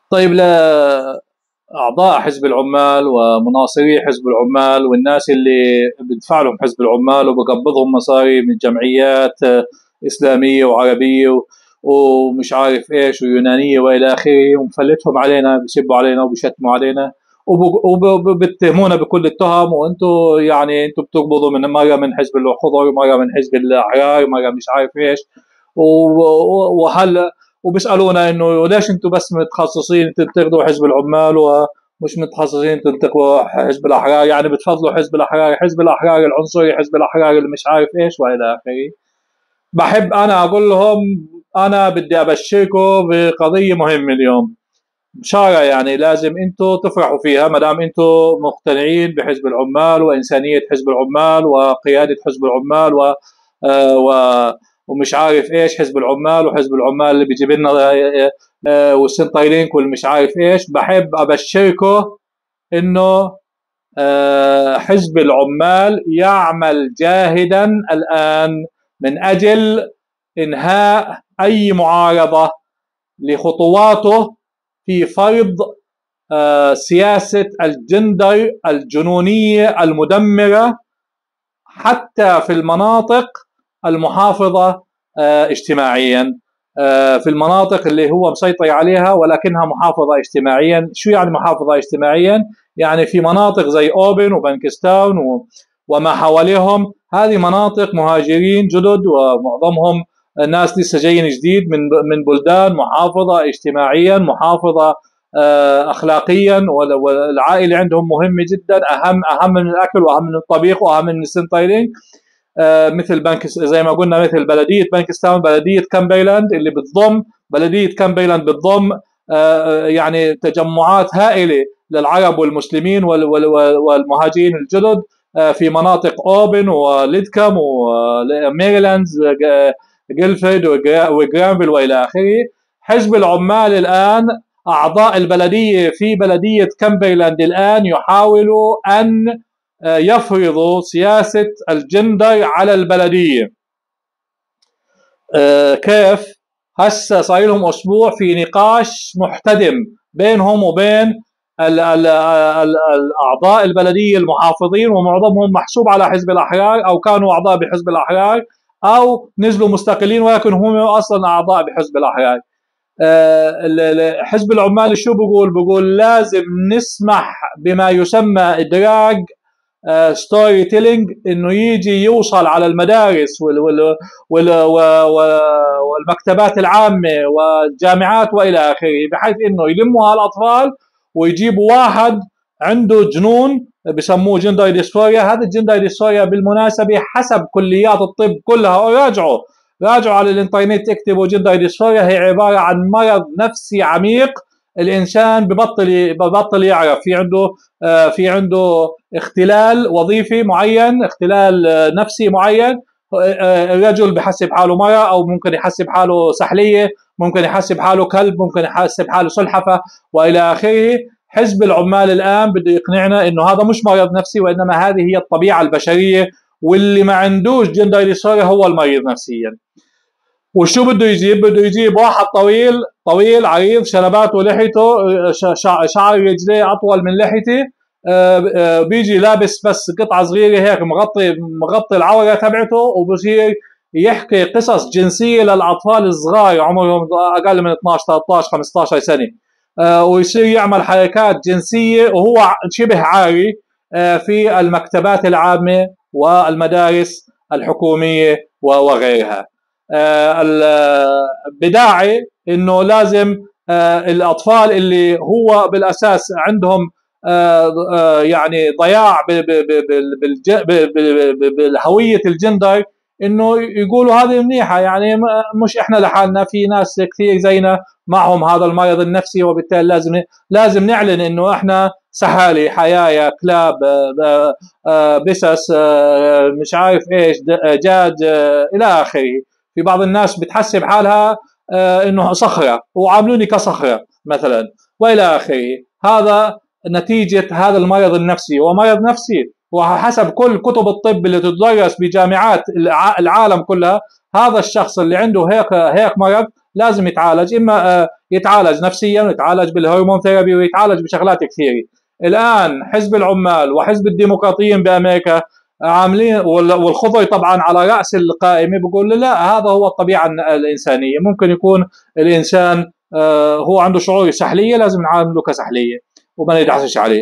طيب، لأعضاء حزب العمال ومناصري حزب العمال والناس اللي بدفع لهم حزب العمال وبقبضهم مصاري من جمعيات إسلامية وعربية ومش عارف إيش ويونانية وإلى آخره، ومفلتهم علينا، بيسبوا علينا وبيشتموا علينا وبتهمونا بكل التهم، وانتم يعني انتم بتقبضوا من مره من حزب الحضر ومره من حزب الاحرار ومره مش عارف ايش، وهلا وبيسالونا انه ليش انتم بس متخصصين تنتقدوا حزب العمال ومش متخصصين تنتقدوا حزب الاحرار، يعني بتفضلوا حزب الاحرار، حزب الاحرار العنصري، حزب الاحرار اللي مش عارف ايش والى اخره. بحب انا اقول لهم انا بدي ابشركم بقضيه مهمه اليوم، بشارة يعني لازم انتم تفرحوا فيها ما دام انتم مقتنعين بحزب العمال وانسانيه حزب العمال وقياده حزب العمال و ومش عارف ايش حزب العمال، وحزب العمال اللي بيجيب لنا والسنتايلينك والمش عارف ايش. بحب ابشركم انه حزب العمال يعمل جاهدا الان من اجل انهاء اي معارضه لخطواته في فرض سياسة الجندر الجنونية المدمرة حتى في المناطق المحافظة اجتماعيا، في المناطق اللي هو مسيطر عليها ولكنها محافظة اجتماعيا. شو يعني محافظة اجتماعيا؟ يعني في مناطق زي أوبن وبنكستاون وما حواليهم، هذه مناطق مهاجرين جدد ومعظمهم ناس لسه جايين جديد من بلدان محافظة اجتماعيا، محافظة اخلاقيا، والعائله عندهم مهمه جدا، اهم من الاكل واهم من الطبيخ واهم من السنتايلينج. مثل بنك زي ما قلنا، مثل بلديه بنكستاون، بلديه كامبيلاند اللي بتضم بلديه كامبيلاند بتضم يعني تجمعات هائله للعرب والمسلمين والمهاجرين الجدد في مناطق اوبن وليدكم وميريلاند جيلفريد وجرانفيل والى اخره. حزب العمال الان، أعضاء البلدية في بلدية كامبرلاند الآن يحاولوا أن يفرضوا سياسة الجندر على البلدية. كيف؟ هسه صار لهم أسبوع في نقاش محتدم بينهم وبين الأعضاء البلدية المحافظين، ومعظمهم محسوب على حزب الأحرار أو كانوا أعضاء بحزب الأحرار أو نزلوا مستقلين ولكن هم أصلا أعضاء بحزب الأحرار. حزب العمال شو بقول لازم نسمح بما يسمى إدراج ستوري تيلينج، انه يجي يوصل على المدارس والمكتبات العامة والجامعات والى اخره، بحيث انه يلموا هالاطفال ويجيبوا واحد عنده جنون بسموه جندر ديسفوريا. هذا الجندر ديسفوريا بالمناسبة حسب كليات الطب كلها، راجعوا على الانترنت، اكتبوا جندر ديسفوريا، هي عبارة عن مرض نفسي عميق. الانسان ببطل يعرف، في عنده اختلال وظيفي معين، اختلال نفسي معين. الرجل بحسب حاله مرأة، او ممكن يحسب حاله سحلية، ممكن يحسب حاله كلب، ممكن يحسب حاله سلحفة والى اخره. حزب العمال الان بده يقنعنا انه هذا مش مرض نفسي، وانما هذه هي الطبيعة البشرية، واللي ما عندوش جندر ديسوريا هو المريض نفسيا. وشو بده يجيب؟ بده يجيب واحد طويل عريض، شنباته لحيته، شعر رجليه اطول من لحيته، بيجي لابس بس قطعه صغيره هيك مغطي العوره تبعته، وبصير يحكي قصص جنسيه للاطفال الصغار عمرهم اقل من 12 13 15 سنه، ويصير يعمل حركات جنسيه وهو شبه عاري في المكتبات العامه والمدارس الحكوميه وغيرها. بداعي انه لازم الاطفال اللي هو بالاساس عندهم يعني ضياع بالهويه الجندر، انه يقولوا هذه منيحه، يعني مش احنا لحالنا، في ناس كثير زينا معهم هذا المرض النفسي، وبالتالي لازم نعلن انه احنا سحالي، حيايا، كلاب، بسس، مش عارف ايش، دجاج الى اخره. في بعض الناس بتحسب حالها انه صخره وعاملوني كصخره مثلا والى اخره. هذا نتيجه هذا المرض النفسي، ومرض نفسي وحسب كل كتب الطب اللي تدرس بجامعات العالم كلها، هذا الشخص اللي عنده هيك مرض لازم يتعالج، اما يتعالج نفسيا ويتعالج بالهرمون ثيرابي ويتعالج بشغلات كثيره. الان حزب العمال وحزب الديمقراطيين بامريكا عاملين، والخضر طبعا على راس القائمه، بيقول لا هذا هو الطبيعه الانسانيه، ممكن يكون الانسان هو عنده شعور سحليه لازم نعامله كسحليه وما ندعسش عليه،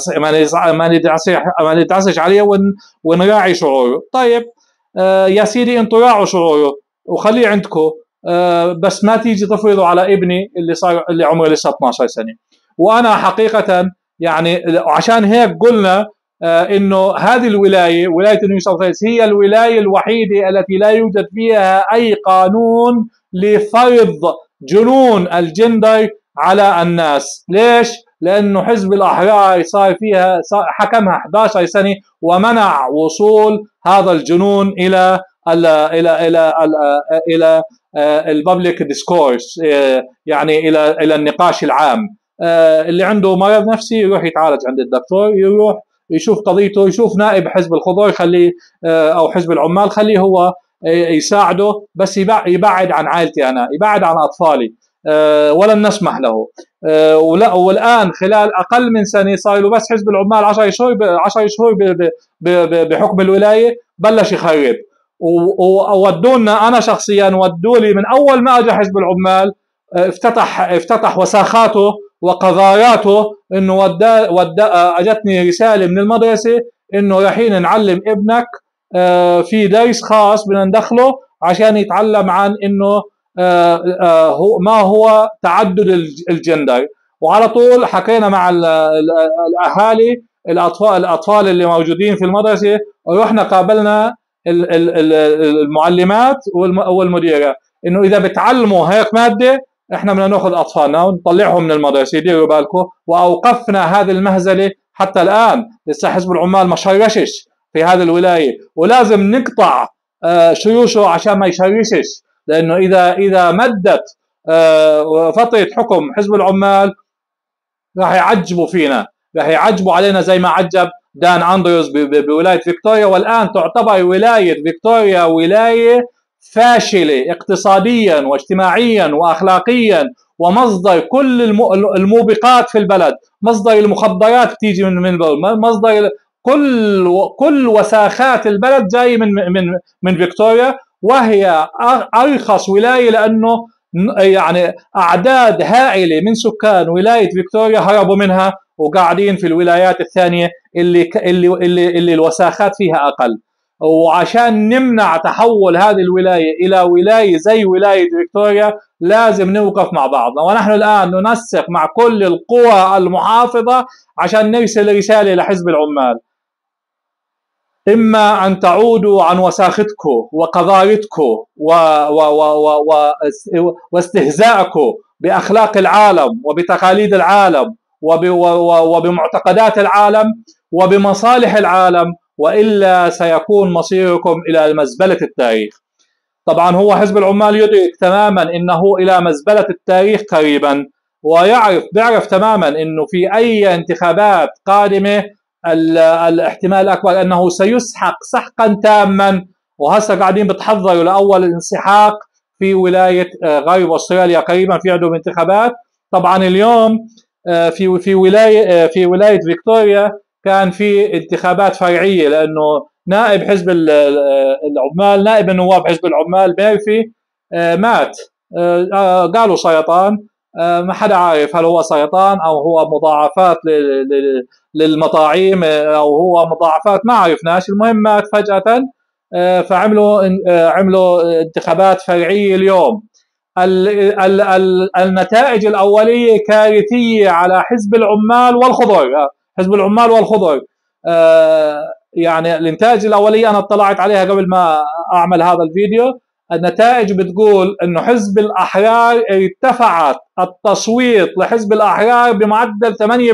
ما ندعسش عليه ونراعي شعوره. طيب يا سيدي انتوا راعوا شعوره وخليه عندكم، بس ما تيجي تفرضوا على ابني اللي عمره لسه 12 سنه. وانا حقيقه يعني عشان هيك قلنا انه هذه الولايه، ولايه نيو ساوث ويلز، هي الولايه الوحيده التي لا يوجد فيها اي قانون لفرض جنون الجندر على الناس. ليش؟ لانه حزب الاحرار صار فيها حكمها 11 سنه ومنع وصول هذا الجنون الى الى الببليك ديسكورس، يعني الى النقاش العام. اللي عنده مرض نفسي يروح يتعالج عند الدكتور، يروح يشوف قضيته، يشوف نائب حزب الخضر خليه او حزب العمال خليه هو يساعده، بس يبعد عن عائلتي انا، يبعد عن اطفالي، ولن نسمح له. والان خلال اقل من سنه صار له بس حزب العمال 10 شهور 10 شهور بحكم الولايه بلش يخرب. وودونا انا شخصيا، ودوا لي من اول ما اجى حزب العمال افتتح وساخاته وقذاراته، انه اجتني رساله من المدرسه انه رايحين نعلم ابنك في درس خاص بدنا ندخله عشان يتعلم عن انه ما هو تعدد الجندر. وعلى طول حكينا مع الاهالي، الاطفال اللي موجودين في المدرسه، ورحنا قابلنا المعلمات والمديره انه اذا بتعلموا هيك ماده احنا بدنا ناخذ اطفالنا ونطلعهم من المدرسه، ديروا بالكم. واوقفنا هذه المهزله. حتى الان لسه حزب العمال ما شرشش في هذه الولايه، ولازم نقطع شيوشه عشان ما يشرشش، لانه اذا مدت فتره حكم حزب العمال راح يعجبوا فينا، راح يعجبوا علينا زي ما عجب دان أندروز بولايه فيكتوريا. والان تعتبر ولايه فيكتوريا ولايه فاشله اقتصاديا واجتماعيا واخلاقيا، ومصدر كل الموبقات في البلد، مصدر المخدرات بتيجي من مصدر كل وساخات البلد جاي من فيكتوريا، وهي ارخص ولايه لانه يعني اعداد هائله من سكان ولايه فيكتوريا هربوا منها وقاعدين في الولايات الثانيه اللي الوساخات فيها اقل. وعشان نمنع تحول هذه الولايه الى ولايه زي ولايه فيكتوريا لازم نوقف مع بعضنا، ونحن الان ننسق مع كل القوى المحافظه عشان نرسل رساله لحزب العمال: إما أن تعودوا عن وساختكم وقذارتكم واستهزائكم بأخلاق العالم وبتقاليد العالم وبمعتقدات العالم وبمصالح العالم، وإلا سيكون مصيركم إلى مزبلة التاريخ. طبعا هو حزب العمال يدرك تماما إنه إلى مزبلة التاريخ قريبا، بيعرف تماما إنه في أي انتخابات قادمة الاحتمال الأكبر أنه سيسحق سحقا تاما. وهسه قاعدين بتحضروا لأول انسحاق في ولاية غرب أستراليا، قريبا في عندهم انتخابات. طبعا اليوم في ولاية فيكتوريا كان في انتخابات فرعية، لأنه نائب حزب العمال، نائب النواب حزب العمال ميرفي مات، قالوا سرطان، ما حدا عارف هل هو سرطان أو هو مضاعفات للمطاعيم أو هو مضاعفات، ما عرفناش. المهم مات فجأة. عملوا انتخابات فرعية اليوم. النتائج الأولية كارثية على حزب العمال والخضر، حزب العمال والخضر. يعني النتائج الأولية أنا اطلعت عليها قبل ما أعمل هذا الفيديو. النتائج بتقول انه حزب الاحرار ارتفعت التصويت لحزب الاحرار بمعدل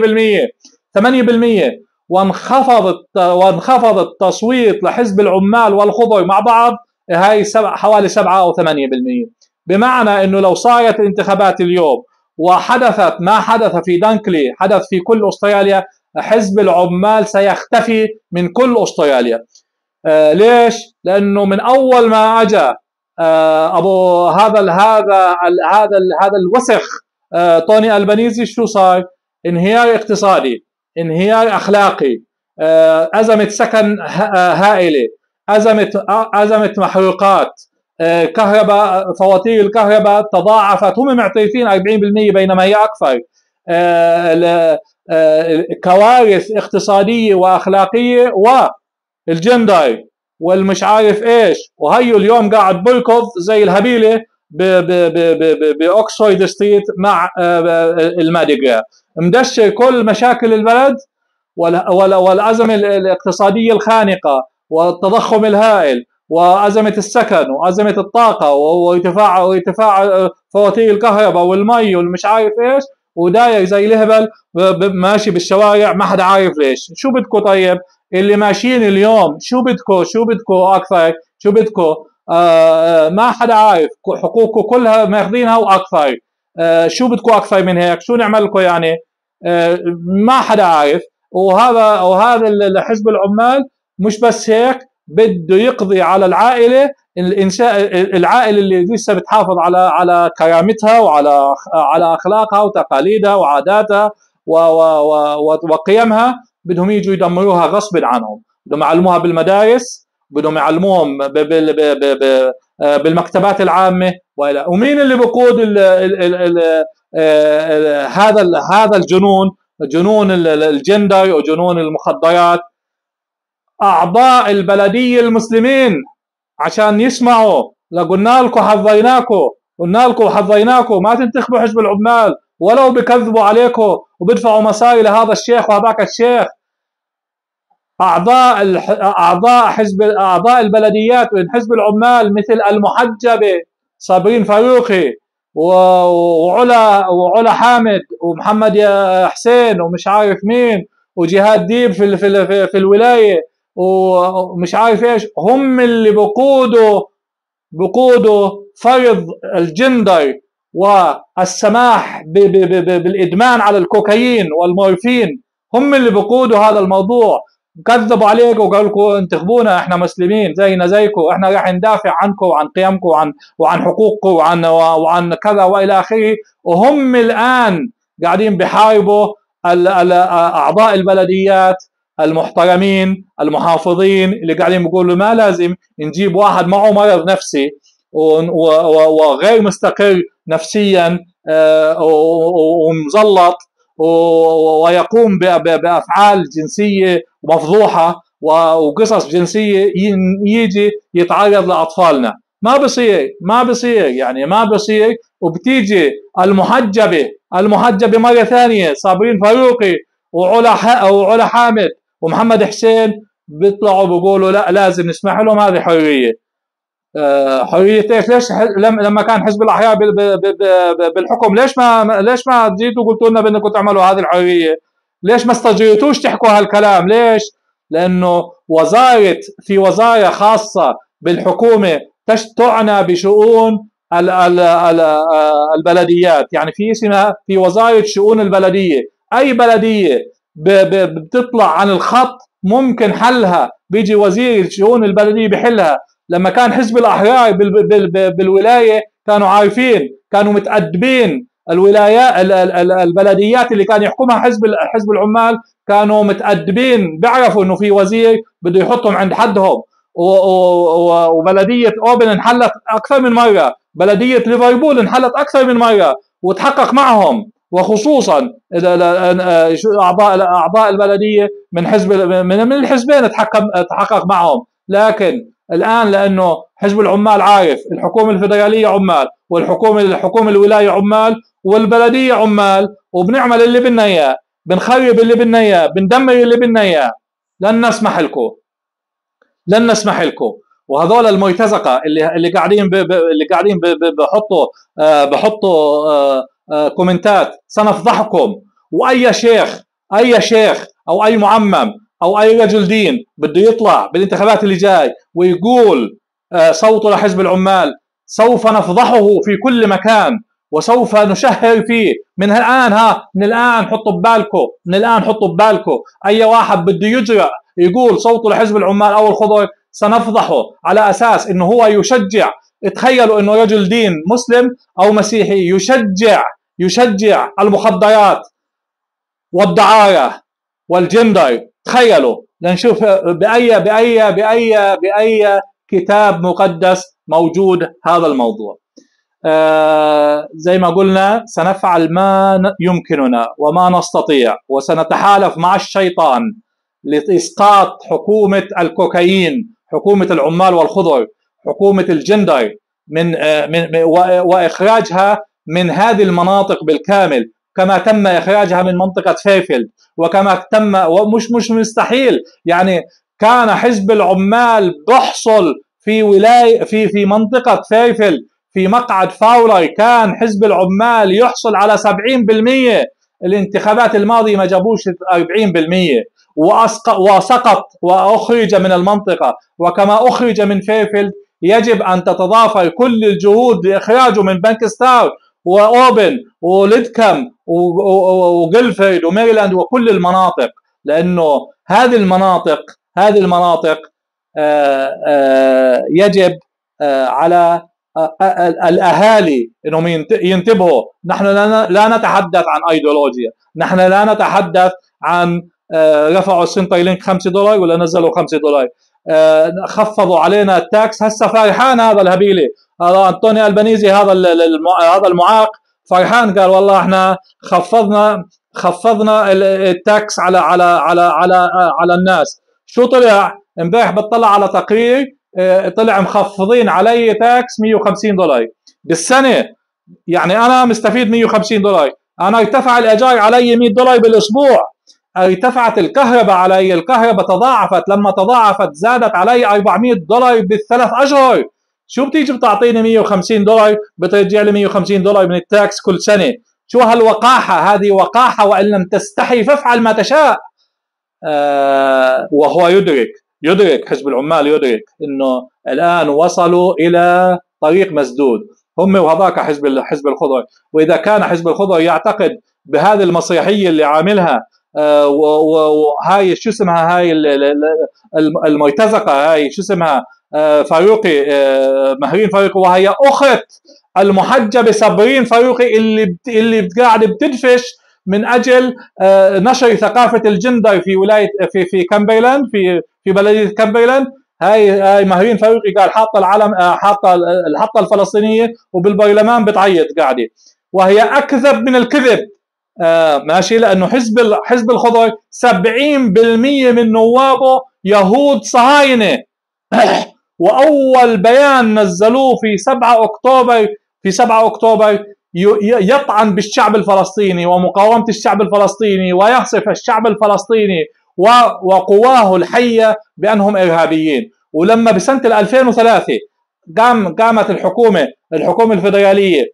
8%، وانخفض التصويت لحزب العمال والخضر مع بعض هاي حوالي 7 أو 8%. بمعنى انه لو صارت الانتخابات اليوم وحدثت ما حدث في دانكلي حدث في كل استراليا، حزب العمال سيختفي من كل استراليا. ليش؟ لانه من اول ما اجى ابو هذا الوسخ توني البانيزي شو صار؟ انهيار اقتصادي، انهيار اخلاقي، ازمه سكن هائله، ازمه محروقات، كهرباء، فواتير الكهرباء تضاعفت، هم معترفين 40% بينما هي اكثر. كوارث اقتصاديه واخلاقيه، والجندر والمش عارف ايش، وهيو اليوم قاعد بركض زي الهبيله باوكسفورد ستريت مع الماديجرا، مدشر كل مشاكل البلد والازمه الاقتصاديه الخانقه والتضخم الهائل وازمه السكن وازمه الطاقه وارتفاع فواتير الكهرباء والمي والمش عارف ايش، وداير زي الهبل ماشي بالشوارع ما حدا عارف ليش. شو بدكم طيب اللي ماشيين اليوم؟ شو بدكم اكثر؟ شو بدكم؟ ما حدا عارف، حقوقكم كلها ماخذينها واكثر. شو بدكم اكثر من هيك؟ شو نعمل لكم يعني؟ ما حدا عارف. وهذا حزب العمال مش بس هيك، بده يقضي على العائله، العائله اللي لسه بتحافظ على كرامتها على اخلاقها وتقاليدها وعاداتها وقيمها، بدهم يجوا يدمروها غصب عنهم. بدهم يعلموها بالمدارس، بدهم يعلموهم بالمكتبات العامه. ومين اللي بقود هذا الجنون، جنون الجندر وجنون المخدرات؟ اعضاء البلديه المسلمين، عشان يسمعوا. قلنا لكم حظيناكم ما تنتخبوا حزب العمال ولو بكذبوا عليكم وبدفعوا مصاري لهذا الشيخ وهذاك الشيخ. اعضاء البلديات من حزب العمال مثل المحجبه صابرين فاروقي وعلا حامد ومحمد يا حسين ومش عارف مين وجهاد ديب في الولايه ومش عارف ايش، هم اللي بقودوا فرض الجندر والسماح بالادمان على الكوكايين والمورفين. هم اللي بقودوا هذا الموضوع. كذبوا عليكم وقالوا لكم انتخبونا، احنا مسلمين زينا زيكم، احنا راح ندافع عنكم وعن قيمكم وعن حقوقكم وعن كذا والى اخره. وهم الان قاعدين بحاربوا اعضاء البلديات المحترمين المحافظين اللي قاعدين بيقولوا ما لازم نجيب واحد معه مرض نفسي وغير مستقر نفسيا ومزلط ويقوم بافعال جنسيه مفضوحه وقصص جنسيه يجي يتعرض لاطفالنا. ما بصير يعني ما بصير. وبتيجي المحجبه مره ثانيه صابرين فاروقي وعلا حامد ومحمد حسين بيطلعوا بيقولوا لا لازم نسمح لهم، هذه حريه. حريه ايش؟ ليش لما كان حزب الاحرار بالحكم ليش ما جيتوا قلتوا لنا بدكم تعملوا هذه الحريه؟ ليش ما استجريتوش تحكوا هالكلام؟ ليش؟ لانه في وزاره خاصه بالحكومه تعنى بشؤون البلديات، يعني في اسمها في وزاره شؤون البلديه. اي بلديه بتطلع عن الخط ممكن حلها بيجي وزير شؤون البلديه بحلها. لما كان حزب الاحرار بالولايه كانوا عارفين، كانوا متأدبين. البلديات اللي كان يحكمها حزب العمال كانوا متأدبين، بيعرفوا انه في وزير بده يحطهم عند حدهم. وبلديه اوبن انحلت اكثر من مره، بلديه ليفربول انحلت اكثر من مره وتحقق معهم، وخصوصا اعضاء البلديه من الحزبين تحقق معهم. لكن الان لانه حزب العمال عارف الحكومه الفدراليه عمال والحكومه الولايه عمال والبلديه عمال، وبنعمل اللي بدنا اياه، بنخرب اللي بدنا اياه، بندمر اللي بدنا اياه، لن نسمح لكم. وهذول المرتزقه اللي قاعدين بحطوا كومنتات سنفضحكم. واي شيخ او اي معمم او اي رجل دين بده يطلع بالانتخابات اللي جاي ويقول صوتوا لحزب العمال، سوف نفضحه في كل مكان وسوف نشهر فيه. من الان حطوا ببالكم اي واحد بده يجرأ يقول صوتوا لحزب العمال او الخضر سنفضحه على اساس انه هو يشجع تخيلوا انه رجل دين مسلم او مسيحي يشجع المخدرات والدعارة والجندر. تخيلوا، لنشوف بأي كتاب مقدس موجود هذا الموضوع. زي ما قلنا سنفعل ما يمكننا وما نستطيع، وسنتحالف مع الشيطان لإسقاط حكومة الكوكايين، حكومة العمال والخضر، حكومة الجندر وإخراجها من هذه المناطق بالكامل، كما تم إخراجها من منطقة فيفيلد، وكما تم ومش مستحيل. يعني كان حزب العمال بحصل في ولاية في منطقة فيفيلد في مقعد فاولر، كان حزب العمال يحصل على 70%. الانتخابات الماضية ما جابوش 40%، وسقط وأخرج من المنطقة. وكما أخرج من فيفيلد يجب أن تتضافر كل الجهود لإخراجه من بانكستاون وأوبن وليدكم وجلفرد وميريلاند وكل المناطق، لأنه هذه المناطق يجب على الأهالي أنهم ينتبهوا. نحن لا نتحدث عن أيديولوجيا، نحن لا نتحدث عن رفعوا السنتر لينك $5 ولا نزلوا $5، خفضوا علينا التاكس. هسه فرحان هذا الهبيلي، هذا أنطوني ألبانيزي، هذا المعاق فرحان، قال والله احنا خفضنا التاكس على الناس. شو طلع امبارح؟ بتطلع على تقرير طلع مخفضين علي تاكس $150 بالسنة. يعني أنا مستفيد $150، أنا ارتفع الأجار علي $100 بالأسبوع، ارتفعت الكهرباء علي، الكهرباء تضاعفت، لما تضاعفت زادت علي $400 بالثلاث أشهر. شو بتيجي بتعطيني $150 بترجع لي $150 من التاكس كل سنة؟ شو هالوقاحة؟ هذه وقاحة، وإن لم تستحي فافعل ما تشاء. وهو يدرك حزب العمال يدرك انه الان وصلوا الى طريق مسدود، هم وهذاك حزب الخضر. واذا كان حزب الخضر يعتقد بهذه المسيحيه اللي عاملها، وهاي شو اسمها، هاي المرتزقه، هاي شو اسمها، فاروقي، مهرين فاروقي، وهي اخت المحجبه صابرين فاروقي اللي قاعده بتدفش من اجل نشر ثقافه الجندر في ولايه في كامبرلاند، في بلديه كامبرلاند. هاي مهرين فاروقي قال حاطه العلم، حاطه الفلسطينيه، وبالبرلمان بتعيط قاعده، وهي اكذب من الكذب. ماشي، لانه حزب الخضر 70% من نوابه يهود صهاينه. واول بيان نزلوه في 7 اكتوبر يطعن بالشعب الفلسطيني ومقاومة الشعب الفلسطيني، ويصف الشعب الفلسطيني وقواه الحية بأنهم إرهابيين. ولما بسنة 2003 قامت الحكومة الفيدرالية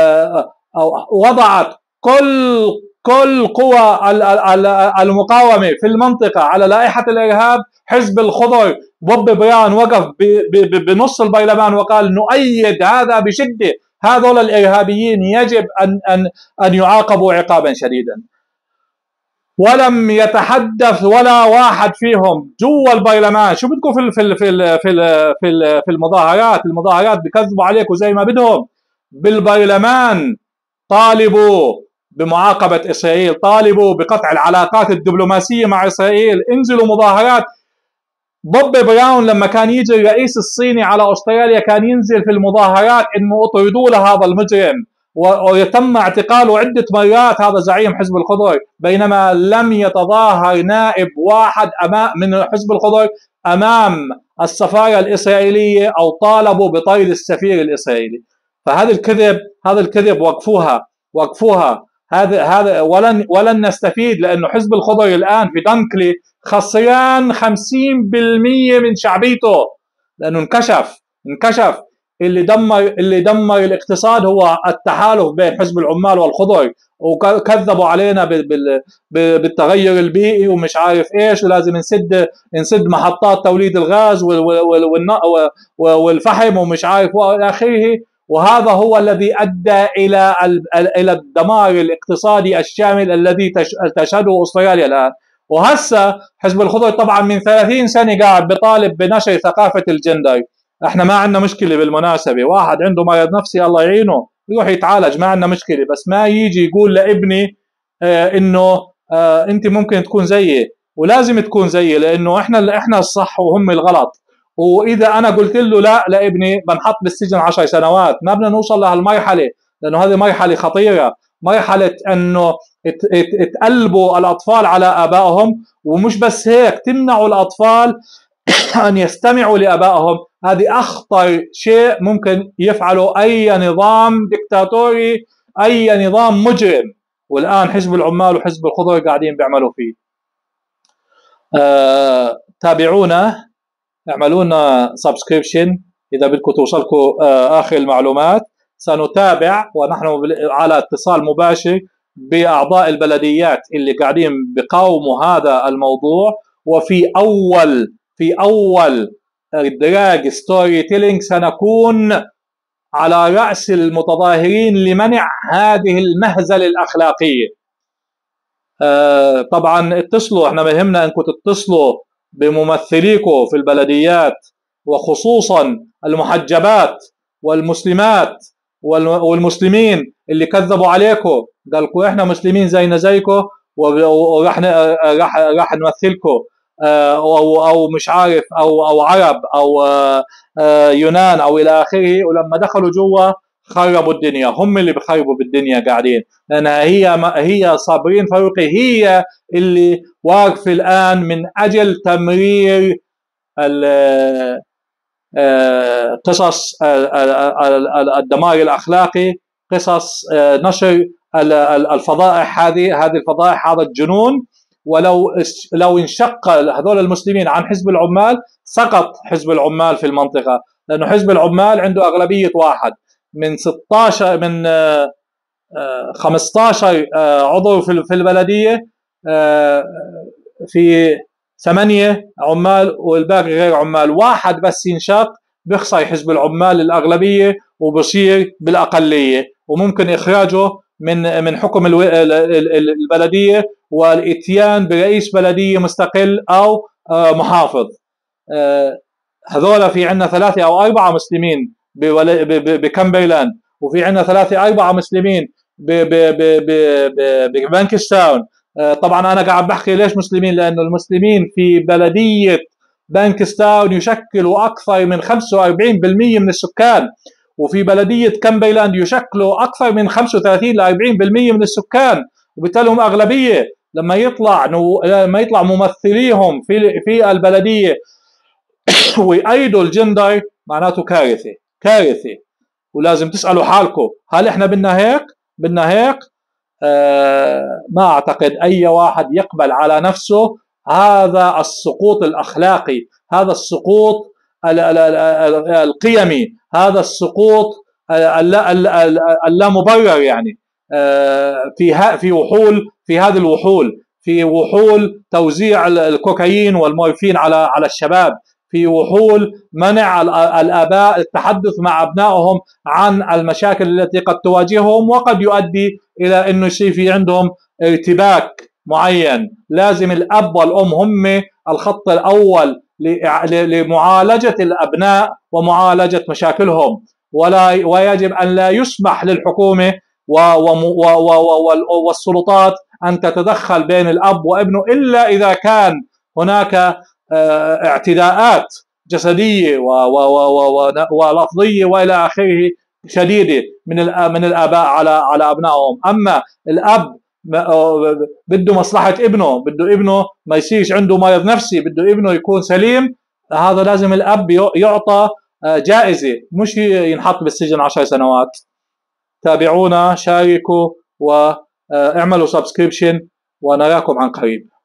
وضعت كل قوى المقاومة في المنطقة على لائحة الإرهاب، حزب الخضر بوب بريان وقف بنص البرلمان وقال نؤيد هذا بشدة، هذول الإرهابيين يجب أن يعاقبوا عقابا شديدا. ولم يتحدث ولا واحد فيهم جوا البرلمان. شو بدكم في المظاهرات بكذبوا عليكم زي ما بدهم. بالبرلمان طالبوا بمعاقبة إسرائيل، طالبوا بقطع العلاقات الدبلوماسية مع إسرائيل، انزلوا مظاهرات. بوب براون لما كان يجي الرئيس الصيني على أستراليا كان ينزل في المظاهرات إنه اطردوا لهذا المجرم، ويتم اعتقاله عدة مرات، هذا زعيم حزب الخضر، بينما لم يتظاهر نائب واحد من حزب الخضر أمام السفارة الإسرائيلية أو طالبوا بطرد السفير الإسرائيلي. فهذا الكذب وقفوها. هذا ولن نستفيد، لأنه حزب الخضر الآن في دنكلي خسران 50% من شعبيته، لأنه انكشف. اللي دمر الاقتصاد هو التحالف بين حزب العمال والخضر، وكذبوا علينا بالتغير البيئي ومش عارف ايش، ولازم نسد محطات توليد الغاز والفحم ومش عارف والى اخره. وهذا هو الذي ادى الى الدمار الاقتصادي الشامل الذي تشهده استراليا الان. وهسه حزب الخضر طبعا من 30 سنه قاعد بيطالب بنشر ثقافه الجندر، احنا ما عندنا مشكله بالمناسبه، واحد عنده مرض نفسي الله يعينه يروح يتعالج، ما عندنا مشكله، بس ما يجي يقول لابني انه انت ممكن تكون زيي ولازم تكون زيي، لانه احنا الصح وهم الغلط. واذا انا قلت له لا لابني بنحط بالسجن 10 سنوات. ما بدنا نوصل لهالمرحله، لانه هذه مرحله خطيره، مرحله انه تقلبوا الاطفال على ابائهم، ومش بس هيك تمنعوا الاطفال ان يستمعوا لابائهم. هذه اخطر شيء ممكن يفعله اي نظام دكتاتوري، اي نظام مجرم، والان حزب العمال وحزب الخضر قاعدين بيعملوا فيه. تابعونا، اعملوا لنا سبسكريبشن اذا بدكم توصلكم اخر المعلومات. سنتابع ونحن على اتصال مباشر باعضاء البلديات اللي قاعدين بقاوموا هذا الموضوع، وفي اول دراج ستوري تيلينج سنكون على راس المتظاهرين لمنع هذه المهزله الاخلاقيه. طبعا اتصلوا، احنا بهمنا انكم تتصلوا بممثليكم في البلديات، وخصوصا المحجبات والمسلمات والمسلمين اللي كذبوا عليكم، قالكم احنا مسلمين زينا زيكم وراح راح نمثلكم، او مش عارف او عرب او يونان او الى اخره، ولما دخلوا جوا خربوا الدنيا. هم اللي بخربوا بالدنيا قاعدين، لانها هي صابرين فاروقي هي اللي واقفه الان من اجل تمرير قصص الدمار الاخلاقي، قصص نشر الفضائح، هذه الفضائح، هذا الجنون. لو انشق هذول المسلمين عن حزب العمال سقط حزب العمال في المنطقه، لانه حزب العمال عنده اغلبيه واحد من 16 من 15 عضو في البلديه، في 8 عمال والباقي غير عمال. واحد بس ينشق بيخسر حزب العمال الأغلبية وبصير بالأقلية، وممكن إخراجه من حكم البلدية والإتيان برئيس بلدية مستقل أو محافظ. هذولا في عندنا 3 أو 4 مسلمين بكامبرلاند، وفي عندنا 3 أو 4 مسلمين ببانكستاون. طبعا انا قاعد بحكي ليش مسلمين، لانه المسلمين في بلديه بانكستاون يشكلوا اكثر من 45% من السكان، وفي بلديه كامبرلاند يشكلوا اكثر من 35 ل 40% من السكان، وبالتالي هم اغلبيه. لما يطلع ممثليهم في البلديه ويأيدوا الجندر معناته كارثه. ولازم تسالوا حالكم، هل احنا بدنا هيك؟ ما أعتقد أي واحد يقبل على نفسه هذا السقوط الأخلاقي، هذا السقوط القيمي، هذا السقوط اللا مبرر. يعني في هذه الوحول، في وحول توزيع الكوكايين والمورفين على الشباب، في وحول منع الآباء التحدث مع أبنائهم عن المشاكل التي قد تواجههم وقد يؤدي إلى أنه يصير في عندهم ارتباك معين. لازم الأب والأم هم الخط الأول لمعالجة الأبناء ومعالجة مشاكلهم، ويجب أن لا يسمح للحكومة والسلطات أن تتدخل بين الأب وابنه إلا إذا كان هناك اعتداءات جسدية ولفظية وإلى آخره شديدة من الآباء على أبنائهم. أما الأب بده مصلحة ابنه، بده ابنه ما يصيرش عنده مرض نفسي، بده ابنه يكون سليم، هذا لازم الأب يعطى جائزة، مش ينحط بالسجن 10 سنوات. تابعونا، شاركوا واعملوا سبسكريبشن، ونراكم عن قريب.